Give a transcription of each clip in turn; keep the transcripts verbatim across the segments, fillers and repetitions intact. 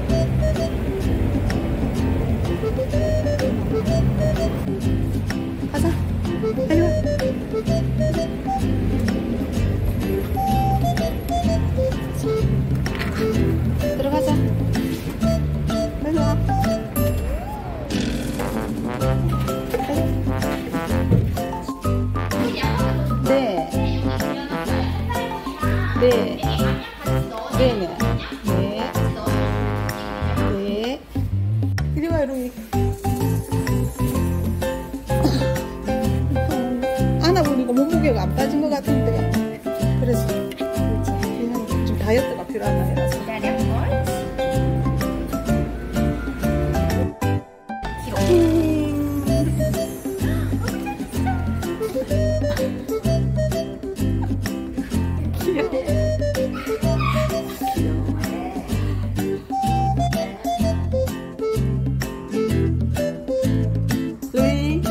가자. 빨리 와. 들어가자. 빨리 와. 네. 네. 네네. 네. 네. 이리 와, 루이. 안아보니까 몸무게가 안 빠진 것 같은데. 그래서 그냥 좀 다이어트가 필요하다 해서. 루이.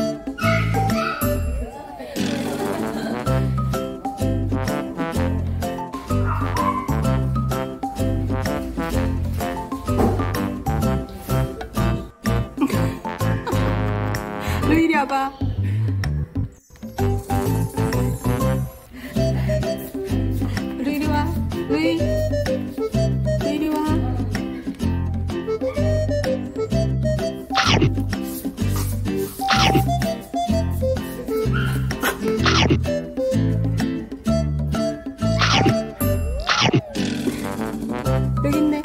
루이 이리 와봐. 루이 이리 와. 루이. 루이 이리 와. 여기 있네.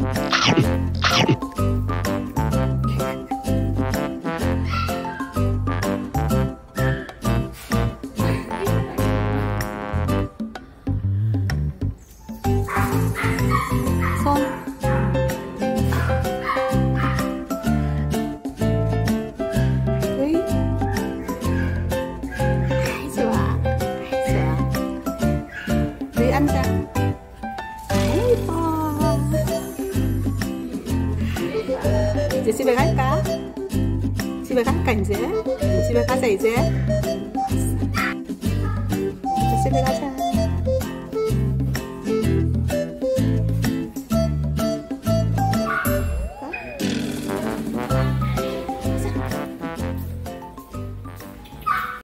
손. 루이. 아이 좋아. 아이 좋아. 루이 앉아. 아이고. 이제 집에 갈까? 집에 갈까 이제? 집에 가자 이제. 이제 집에 가자.